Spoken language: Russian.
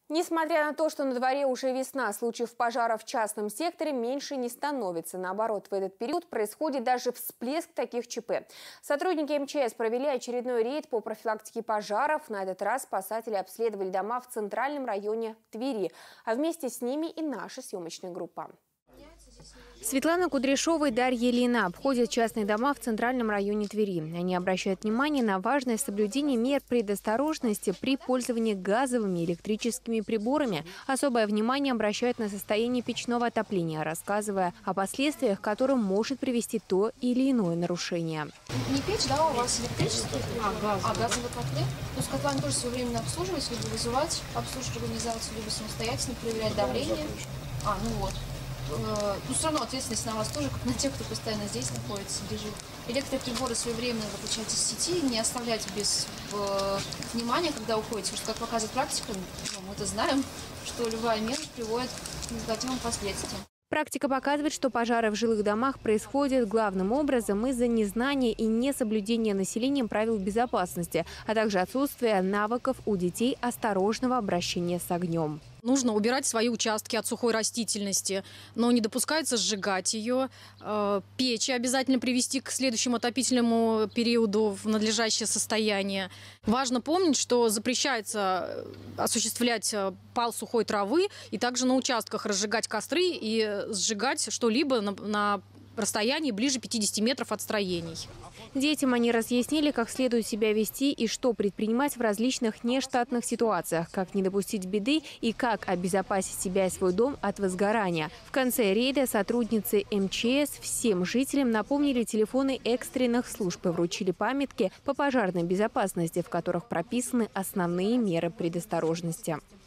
Несмотря на то, что на дворе уже весна, случаев пожаров в частном секторе меньше не становится. Наоборот, в этот период происходит даже всплеск таких ЧП. Сотрудники МЧС провели очередной рейд по профилактике пожаров. На этот раз спасатели обследовали дома в центральном районе Твери. А вместе с ними и наша съемочная группа. Светлана Кудряшова и Дарья Ильина обходят частные дома в центральном районе Твери. Они обращают внимание на важное соблюдение мер предосторожности при пользовании газовыми и электрическими приборами. Особое внимание обращают на состояние печного отопления, рассказывая о последствиях, к которым может привести то или иное нарушение. Не печь, да, у вас электрический? Газовый котлы? То есть котлами тоже своевременно обслуживать, либо вызывать обслуживающую организацию, либо самостоятельно проверять давление. Ну вот. Но все равно ответственность на вас тоже, как на тех, кто постоянно здесь находится, лежит. Электроприборы своевременно выключать из сети, не оставлять без внимания, когда уходите. Потому что, как показывает практика, мы это знаем, что любая мелочь приводит к негативным последствиям. Практика показывает, что пожары в жилых домах происходят главным образом из-за незнания и несоблюдения населением правил безопасности, а также отсутствия навыков у детей осторожного обращения с огнем. Нужно убирать свои участки от сухой растительности, но не допускается сжигать ее. Печи обязательно привести к следующему отопительному периоду в надлежащее состояние. Важно помнить, что запрещается осуществлять пал сухой травы и также на участках разжигать костры и сжигать что-либо на расстоянии ближе 50 метров от строений. Детям они разъяснили, как следует себя вести и что предпринимать в различных нештатных ситуациях, как не допустить беды и как обезопасить себя и свой дом от возгорания. В конце рейда сотрудницы МЧС всем жителям напомнили телефоны экстренных служб и вручили памятки по пожарной безопасности, в которых прописаны основные меры предосторожности.